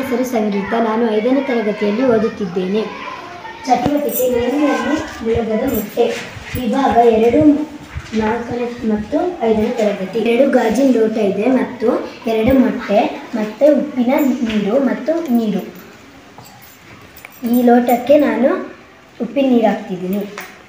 ಹೆಸರು ಸಂಗೀತ. ನಾನು 5ನೇ ತರಗತಿಯಲ್ಲಿ ಓದುತ್ತಿದ್ದೇನೆ. ಚಟುವಟಿಕೆ ನೀರಿನಲ್ಲಿ ಮುಳುಗದ ಮೊಟ್ಟೆ. ವಿಭಾಗ 2, 4ನೇ ಮತ್ತು 5ನೇ ತರಗತಿ. 2 ಗಾಜಿನ ಲೋಟ ಇದೆ ಮತ್ತು 2 ಮೊಟ್ಟೆ ಮತ್ತು ಉಪ್ಪಿನ ನೀರು ಮತ್ತು ನೀರು. ಈ ಲೋಟಕ್ಕೆ ನಾನು ಉಪ್ಪಿನ ನೀರು ಹಾಕ್ತಿದ್ದೀನಿ.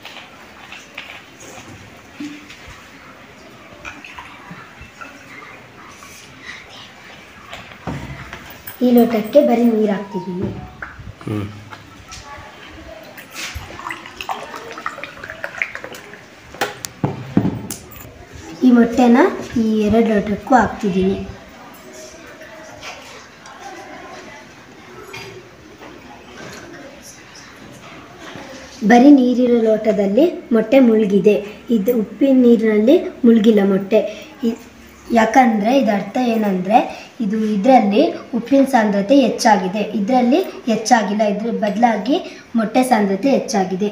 ಈ ಲೋಟಕ್ಕೆ ಬರೀ ನೀರು ಹಾಕ್ತಿದ್ದೀನಿ. ಈ ಮೊಟ್ಟೆನ ಈ 2 ಲೋಟಕ್ಕೂ ಹಾಕ್ತಿದ್ದೀನಿ. ಬರೀ ನೀರಿರೋ ಲೋಟದಲ್ಲಿ ಮೊಟ್ಟೆ ಮುಳುಗಿದೆ. ಇದು ಉಪ್ಪಿನ ನೀರಿನಲ್ಲಿ ಮುಳುಗಿಲ್ಲ ಮೊಟ್ಟೆ. ಯಾಕಂದರೆ ಇದರ ಅರ್ಥ ಏನಂದರೆ ಇದರಲ್ಲಿ ಉಪ್ಪಿನ ಸಾಂದ್ರತೆ ಹೆಚ್ಚಾಗಿದೆ, ಇದರಲ್ಲಿ ಹೆಚ್ಚಾಗಿಲ್ಲ. ಇದ್ರ ಬದಲಾಗಿ ಮೊಟ್ಟೆ ಸಾಂದ್ರತೆ ಹೆಚ್ಚಾಗಿದೆ.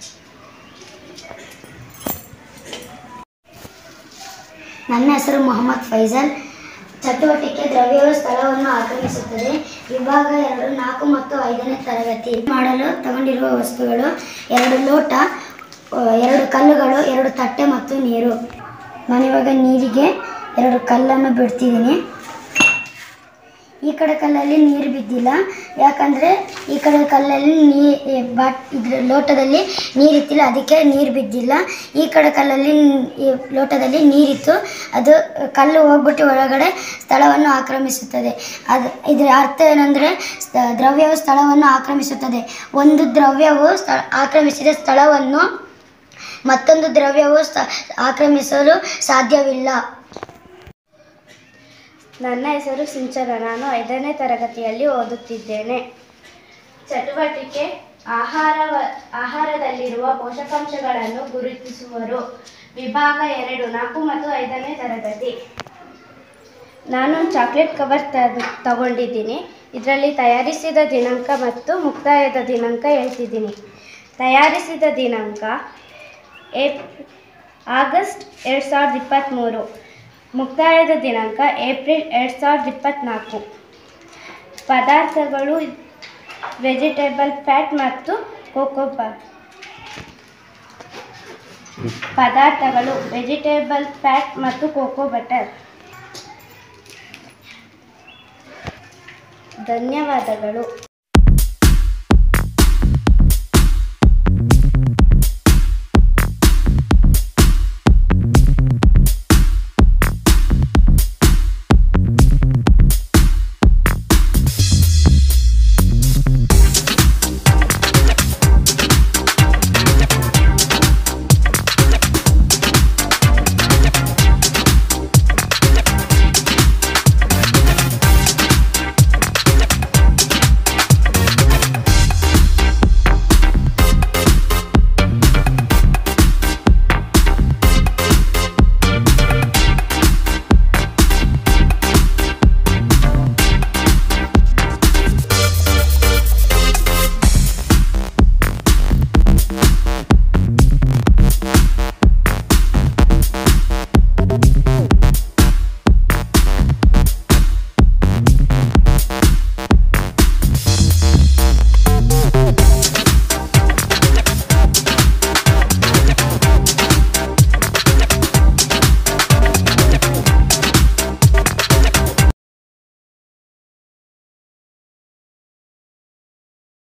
ನನ್ನ ಹೆಸರು ಮೊಹಮ್ಮದ್ ಫೈಜಲ್. ಚಟುವಟಿಕೆ ದ್ರವ್ಯವು ಸ್ಥಳವನ್ನು ಆಕ್ರಮಿಸುತ್ತದೆ. ವಿಭಾಗ 2, 4 ಮತ್ತು 5ನೇ ತರಗತಿ. ಮಾಡಲು ತಗೊಂಡಿರುವ ವಸ್ತುಗಳು 2 ಲೋಟ, 2 ಕಲ್ಲುಗಳು, 2 ತಟ್ಟೆ ಮತ್ತು ನೀರು. ನಾನಿವಾಗ ನೀರಿಗೆ 2 ಕಲ್ಲನ್ನು ಬಿಡ್ತಿದ್ದೀನಿ. ಈ ಕಡೆ ಕಲ್ಲಲ್ಲಿ ನೀರು ಬಿದ್ದಿಲ್ಲ, ಯಾಕಂದರೆ ಈ ಕಡೆ ಕಲ್ಲಲ್ಲಿ ಇದ್ರ ಲೋಟದಲ್ಲಿ ನೀರಿತ್ತಿಲ್ಲ, ಅದಕ್ಕೆ ನೀರು ಬಿದ್ದಿಲ್ಲ. ಈ ಕಡೆ ಕಲ್ಲಲ್ಲಿ ಲೋಟದಲ್ಲಿ ನೀರಿತ್ತು, ಅದು ಕಲ್ಲು ಹೋಗ್ಬಿಟ್ಟು ಒಳಗಡೆ ಸ್ಥಳವನ್ನು ಆಕ್ರಮಿಸುತ್ತದೆ. ಇದರ ಅರ್ಥ ಏನಂದರೆ ದ್ರವ್ಯವು ಸ್ಥಳವನ್ನು ಆಕ್ರಮಿಸುತ್ತದೆ. ಒಂದು ದ್ರವ್ಯವು ಆಕ್ರಮಿಸಿದ ಸ್ಥಳವನ್ನು ಮತ್ತೊಂದು ದ್ರವ್ಯವು ಆಕ್ರಮಿಸಲು ಸಾಧ್ಯವಿಲ್ಲ. ನನ್ನ ಹೆಸರು ಸಿಂಚನ. ನಾನು 5ನೇ ತರಗತಿಯಲ್ಲಿ ಓದುತ್ತಿದ್ದೇನೆ. ಚಟುವಟಿಕೆ ಆಹಾರದಲ್ಲಿರುವ ಪೋಷಕಾಂಶಗಳನ್ನು ಗುರುತಿಸುವರು. ವಿಭಾಗ 2, 4 ಮತ್ತು 5ನೇ ತರಗತಿ. ನಾನು ಚಾಕ್ಲೇಟ್ ಕವರ್ ತಗೊಂಡಿದ್ದೀನಿ. ಇದರಲ್ಲಿ ತಯಾರಿಸಿದ ದಿನಾಂಕ ಮತ್ತು ಮುಕ್ತಾಯದ ದಿನಾಂಕ ಹೇಳ್ತಿದ್ದೀನಿ. ತಯಾರಿಸಿದ ದಿನಾಂಕ ಆಗಸ್ಟ್ 2023. ಮುಕ್ತಾಯದ ದಿನಾಂಕ ಏಪ್ರಿಲ್ 2024. ಪದಾರ್ಥಗಳು ವೆಜಿಟೇಬಲ್ ಫ್ಯಾಟ್ ಮತ್ತು ಕೋಕೋ ಬಟರ್. ಪದಾರ್ಥಗಳು ವೆಜಿಟೇಬಲ್ ಫ್ಯಾಟ್ ಮತ್ತು ಕೋಕೋ ಬಟರ್. ಧನ್ಯವಾದಗಳು.